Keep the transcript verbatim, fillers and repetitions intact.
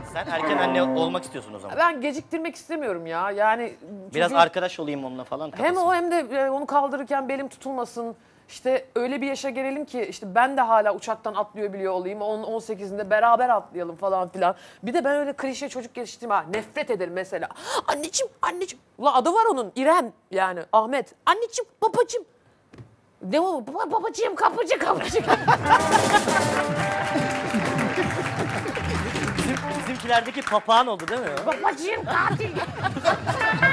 Sen erken anne olmak istiyorsun o zaman. Ben geciktirmek istemiyorum ya. Yani Biraz çocuğun... arkadaş olayım onunla falan. Hem o hem de onu kaldırırken belim tutulmasın. İşte öyle bir yaşa gelelim ki işte ben de hala uçaktan atlıyor biliyor olayım. on sekizinde beraber atlayalım falan filan. Bir de ben öyle klişe çocuk geliştirme ha. Nefret ederim mesela. Anneciğim, anneciğim. Ulan adı var onun. İrem yani. Ahmet. Anneciğim, babacığım. Ne o? Babacığım, kapıcı, kapıcı. Bizim, bizimkilerdeki papağan oldu değil mi? Babacığım katil.